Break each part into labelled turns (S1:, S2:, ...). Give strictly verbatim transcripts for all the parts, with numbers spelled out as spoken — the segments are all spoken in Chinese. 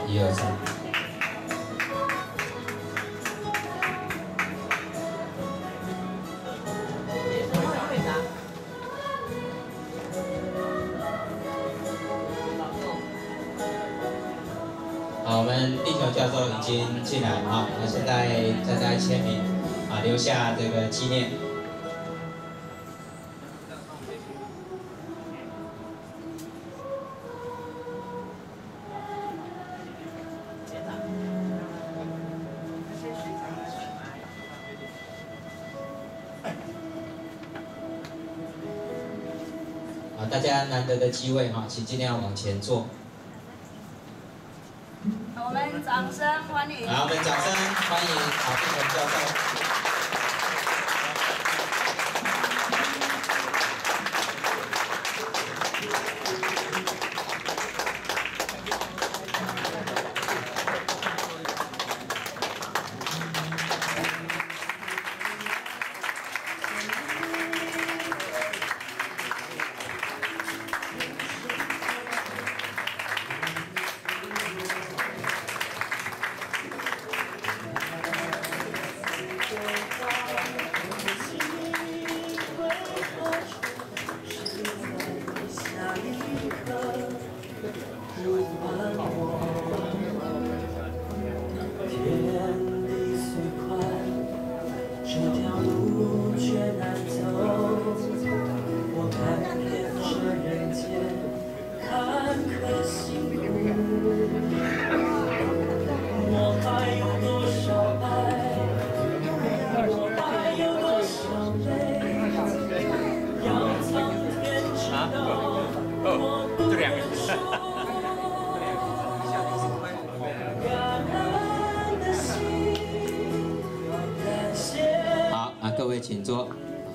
S1: 一二三。好，我们地球教授已经进来啊，那现在正在签名啊，留下这个纪念。 啊，大家难得的机会哈，请尽量往前坐。
S2: 我们掌声欢迎。
S1: 好，我们掌声欢迎郝碧成教授。 好啊，各位请坐。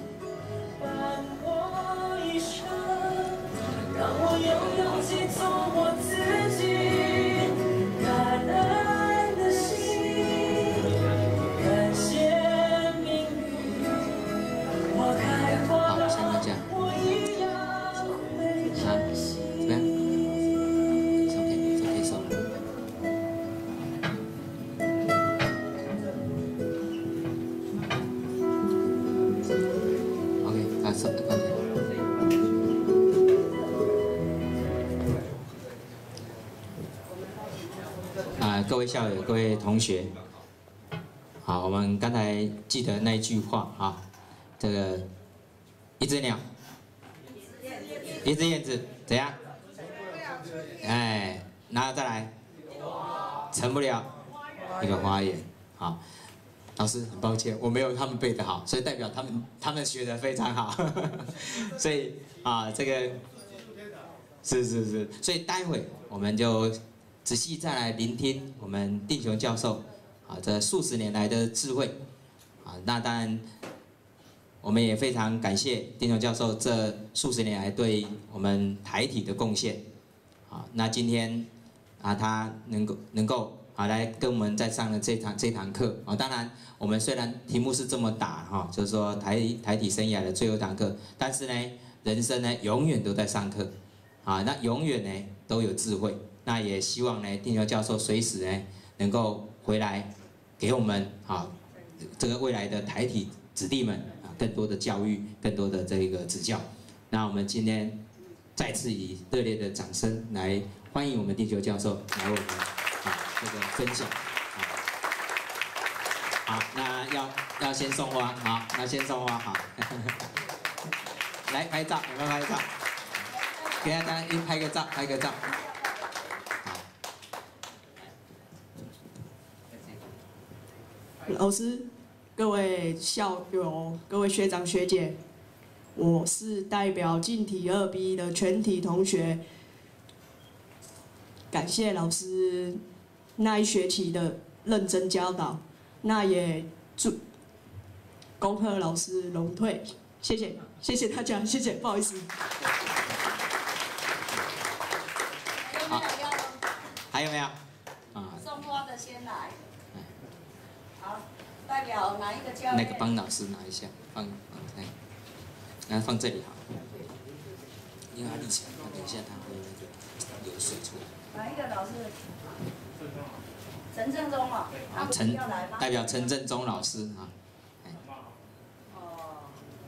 S1: 好，先大家。 啊，各位校友、各位同学，好，我们刚才记得那一句话啊，这个一只鸟，一只燕子，怎样？哎，然后再来，成不了一个花园。好，老师很抱歉，我没有他们背得好，所以代表他们他们学得非常好，所以啊，这个是是是，所以待会我们就。 仔细再来聆听我们定雄教授啊，这数十年来的智慧啊，那当然我们也非常感谢定雄教授这数十年来对我们台体的贡献啊。那今天啊，他能够能够啊来跟我们再上了这堂这堂课啊。当然，我们虽然题目是这么打哈，就是说台台体生涯的最后一堂课，但是呢，人生呢永远都在上课啊，那永远呢都有智慧。 那也希望呢，定雄教授随时呢能够回来给我们啊这个未来的台体子弟们啊更多的教育，更多的这个指教。那我们今天再次以热烈的掌声来欢迎我们定雄教授来我们啊这个分享。好，那要要先送花，好，那先送花，好，来拍照，有没有拍照？给大家一拍个照，拍个照。
S3: 老师、各位校友、各位学长学姐，我是代表进体二 B 的全体同学，感谢老师那一学期的认真教导，那也祝恭贺老师荣退，谢谢，谢谢大家，谢谢，不好意思。
S2: 好，
S1: 还有没有？
S2: 啊，送花的先来。 好，代表哪一个教练？
S1: 那个帮老师拿一下，放放来，然后放这里好，因为它立起来。 一下它会那个流水出来。
S2: 哪一个老师？陈正中哦，他不是要来吗？
S1: 代表陈正中老师啊。
S2: 哦。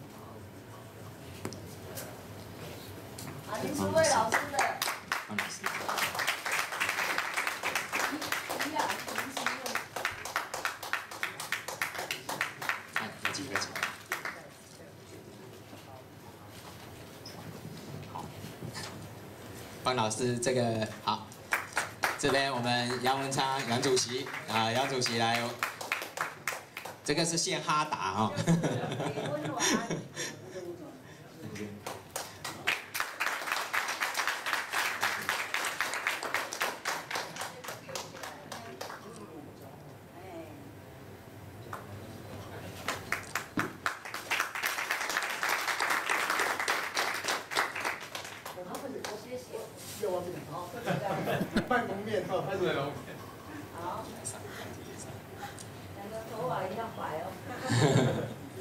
S2: 啊，林淑慧老师的。
S1: 方老师。
S2: 你俩林淑慧。
S1: 哎，有几个？好。方老师，这个好。 这边我们杨文昌杨主席啊，杨主席来，这个是现哈达啊、哦。
S4: 半蒙面哈，拍出来了。
S2: 好，两个头发一样白哦。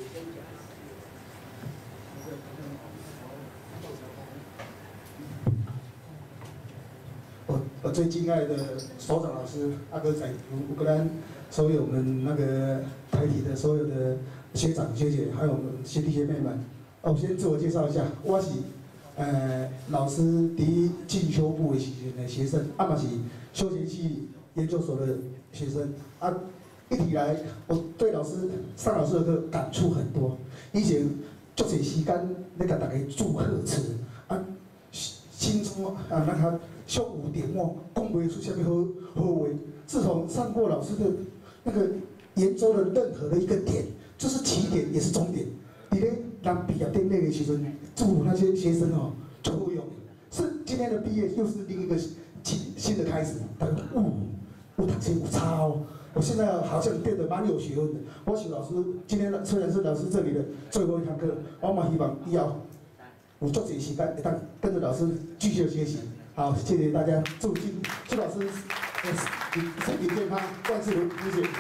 S4: 我我最敬爱的首长老师阿哥仔，乌克兰所有我们那个台体的所有的学长学姐，还有我们学弟学妹们，哦，我先自我介绍一下，我是呃老师第一进修部的时阵的学生，啊嘛是休闲系研究所的学生，啊，一直以来我对老师上老师的课感触很多，以前足侪时间咧甲大家祝贺词，啊，心中啊那他。 胸无点墨，讲不出下面好好话。自从上过老师的那个研究的任何的一个点，就是起点也是终点。你咧让毕业典礼的时阵，祝福那些学生哦，就好用。是今天的毕业又是另一个新新的开始。大家呜，我读书有差哦。我现在好像变得蛮有学问的。我请老师今天虽然是老师这里的最后一堂课，我嘛希望以后有足侪时间会当跟着老师继续学习。 好，谢谢大家，祝金祝老师呃身体健康，万事如意。谢谢。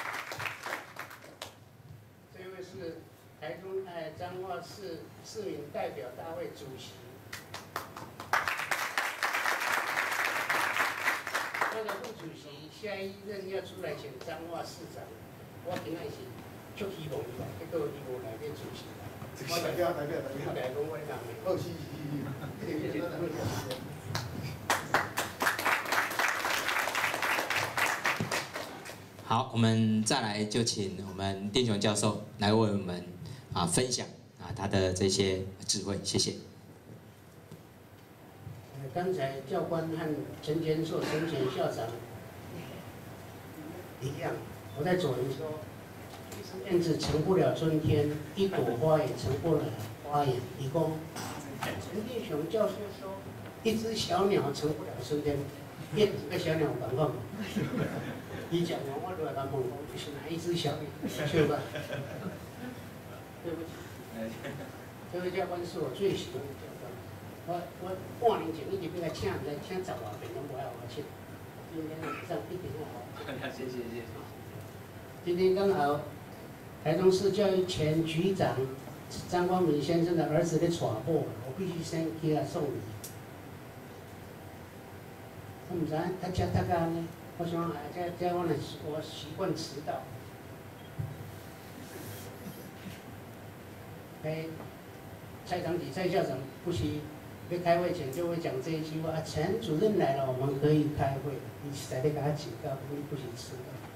S5: 这位是台中哎彰化市市民代表大会主席。那个副主席下一任要出来选彰化市长，我平常是就希望伊来，结果伊无来变主席。
S4: 我代表代表代表。
S5: 来讲我讲的。
S4: 好，是是是，谢谢大家。
S1: 好，我们再来就请我们丁雄教授来为我们啊分享啊他的这些智慧，谢谢。
S5: 刚才教官和陈坚硕、陈前校长一样，我在左营说，一只燕子成不了春天，一朵花也成不了花园。理工，陈定雄教授说，一只小鸟成不了春天，燕子跟小鸟有关吗？你讲完，我就来问我是哪一只小鸟？是吧？对不起，这位教官是我最喜欢的教官。我我半年前一直要来请，来请十外遍，拢无爱我请。今天晚上一定要好。谢谢谢谢。今天刚好台中市教育前局长张光明先生的儿子咧娶某，我必须先给他送礼。我唔知他家大家呢？ 我想，这这我呢，我习惯迟到。哎，蔡长体、蔡校长不许要开会前就会讲这一句话：啊，陈主任来了，我们可以开会。你在那给他警告，你不许迟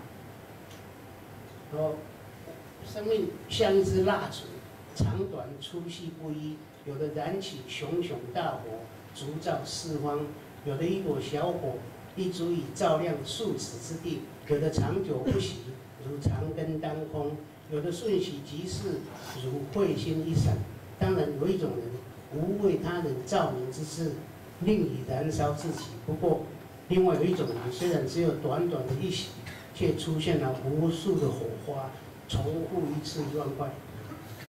S5: 到。然后，生命像一支蜡烛，长短粗细不一，有的燃起熊熊大火，烛照四方；有的一朵小火。 亦足以照亮数尺之地，有的长久不息，如长根当空；有的瞬息即逝，如彗星一闪。当然，有一种人无为他人照明之事，另以燃烧自己。不过，另外有一种人，虽然只有短短的一息，却出现了无数的火花，重复一次一万块。